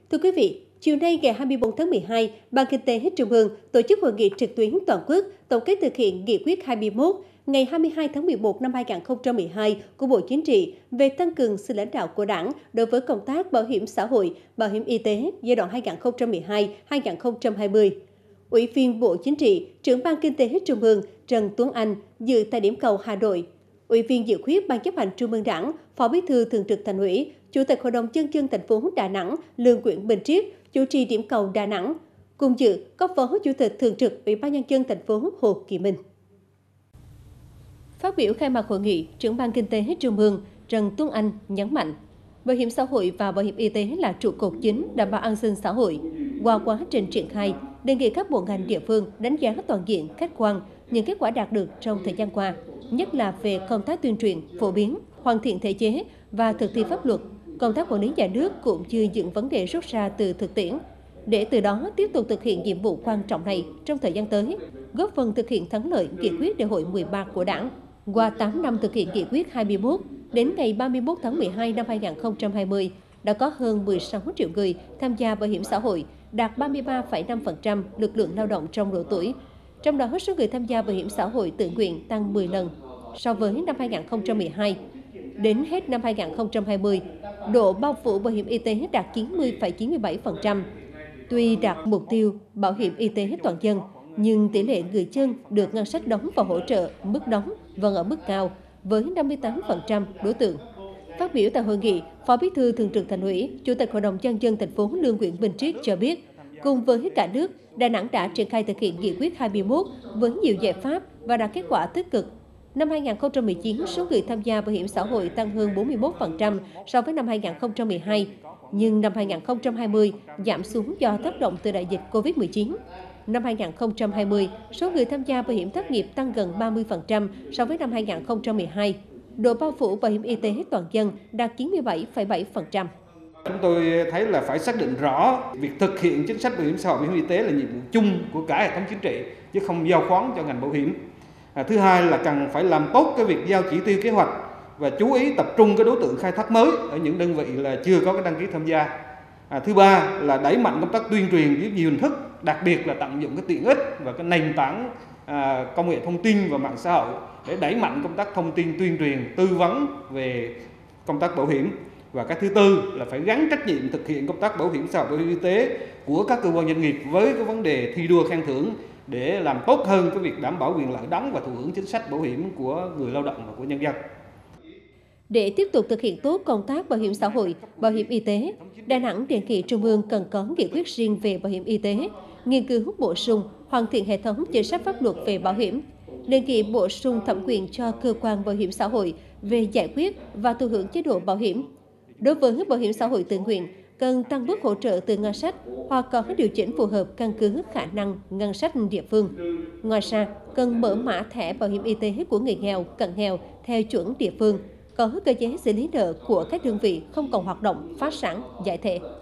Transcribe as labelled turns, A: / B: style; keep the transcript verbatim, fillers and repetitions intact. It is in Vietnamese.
A: Thưa quý vị, chiều nay ngày hai mươi tư tháng mười hai, Ban Kinh tế Trung ương tổ chức hội nghị trực tuyến toàn quốc tổng kết thực hiện nghị quyết hai mươi mốt ngày hai mươi hai tháng mười một năm hai nghìn không trăm mười hai của Bộ Chính trị về tăng cường sự lãnh đạo của Đảng đối với công tác bảo hiểm xã hội, bảo hiểm y tế giai đoạn hai nghìn không trăm mười hai đến hai nghìn không trăm hai mươi. Ủy viên Bộ Chính trị, trưởng Ban Kinh tế Trung ương Trần Tuấn Anh dự tại điểm cầu Hà Nội. Ủy viên dự khuyết Ban chấp hành Trung ương Đảng, Phó Bí thư Thường trực Thành ủy, Chủ tịch Hội đồng Nhân dân thành phố Đà Nẵng Lương Nguyễn Bình Triết chủ trì điểm cầu Đà Nẵng. Cùng dự có Phó Chủ tịch Thường trực Ủy ban Nhân dân thành phố Hồ Kỳ Minh. Phát biểu khai mạc hội nghị, trưởng Ban Kinh tế Trung ương Trần Tuấn Anh nhấn mạnh, bảo hiểm xã hội và bảo hiểm y tế là trụ cột chính đảm bảo an sinh xã hội. Qua quá trình triển khai, đề nghị các bộ ngành địa phương đánh giá toàn diện, khách quan những kết quả đạt được trong thời gian qua, nhất là về công tác tuyên truyền, phổ biến, hoàn thiện thể chế và thực thi pháp luật, công tác quản lý nhà nước cũng như những vấn đề rút ra từ thực tiễn, để từ đó tiếp tục thực hiện nhiệm vụ quan trọng này trong thời gian tới, góp phần thực hiện thắng lợi nghị quyết đại hội mười ba của Đảng. Qua tám năm thực hiện nghị quyết hai mươi mốt, đến ngày ba mươi mốt tháng mười hai năm hai nghìn không trăm hai mươi, đã có hơn mười sáu triệu người tham gia bảo hiểm xã hội, đạt ba mươi ba phẩy năm phần trăm lực lượng lao động trong độ tuổi. Trong đó, số người tham gia bảo hiểm xã hội tự nguyện tăng mười lần so với năm hai nghìn không trăm mười hai. Đến hết năm hai nghìn không trăm hai mươi, độ bao phủ bảo hiểm y tế đạt chín mươi phẩy chín mươi bảy phần trăm. Tuy đạt mục tiêu bảo hiểm y tế toàn dân, nhưng tỷ lệ người dân được ngân sách đóng và hỗ trợ mức đóng vẫn ở mức cao, với năm mươi tám phần trăm đối tượng. Phát biểu tại hội nghị, Phó Bí thư Thường trực Thành ủy, Chủ tịch Hội đồng Nhân dân thành phố Lương Nguyễn Bình Triết cho biết, cùng với cả nước, Đà Nẵng đã triển khai thực hiện nghị quyết hai mươi mốt với nhiều giải pháp và đạt kết quả tích cực. Năm hai nghìn không trăm mười chín, số người tham gia bảo hiểm xã hội tăng hơn bốn mươi mốt phần trăm so với năm hai nghìn không trăm mười hai, nhưng năm hai nghìn không trăm hai mươi giảm xuống do tác động từ đại dịch Covid mười chín. Năm hai nghìn không trăm hai mươi, số người tham gia bảo hiểm thất nghiệp tăng gần ba mươi phần trăm so với năm hai nghìn không trăm mười hai. Độ bao phủ bảo hiểm y tế toàn dân đạt chín mươi bảy phẩy bảy phần trăm.
B: Chúng tôi thấy là phải xác định rõ việc thực hiện chính sách bảo hiểm xã hội, bảo hiểm y tế là nhiệm vụ chung của cả hệ thống chính trị, chứ không giao khoán cho ngành bảo hiểm. À, thứ hai là cần phải làm tốt cái việc giao chỉ tiêu kế hoạch và chú ý tập trung cái đối tượng khai thác mới ở những đơn vị là chưa có cái đăng ký tham gia. À, thứ ba là đẩy mạnh công tác tuyên truyền với nhiều hình thức, đặc biệt là tận dụng cái tiện ích và cái nền tảng à, công nghệ thông tin và mạng xã hội để đẩy mạnh công tác thông tin tuyên truyền, tư vấn về công tác bảo hiểm. Và cái thứ tư là phải gắn trách nhiệm thực hiện công tác bảo hiểm xã hội, bảo hiểm y tế của các cơ quan doanh nghiệp với cái vấn đề thi đua khen thưởng để làm tốt hơn cái việc đảm bảo quyền lợi đóng và thụ hưởng chính sách bảo hiểm của người lao động và của nhân dân.
A: Để tiếp tục thực hiện tốt công tác bảo hiểm xã hội, bảo hiểm y tế, Đà Nẵng đề nghị Trung ương cần có nghị quyết riêng về bảo hiểm y tế, nghiên cứu bổ sung, hoàn thiện hệ thống chính sách pháp luật về bảo hiểm, đề nghị bổ sung thẩm quyền cho cơ quan bảo hiểm xã hội về giải quyết và thụ hưởng chế độ bảo hiểm. Đối với bảo hiểm xã hội tự nguyện, cần tăng mức hỗ trợ từ ngân sách hoặc có điều chỉnh phù hợp căn cứ khả năng ngân sách địa phương. Ngoài ra, cần mở mã thẻ bảo hiểm y tế của người nghèo, cận nghèo theo chuẩn địa phương, có cơ chế xử lý nợ của các đơn vị không còn hoạt động, phá sản, giải thể.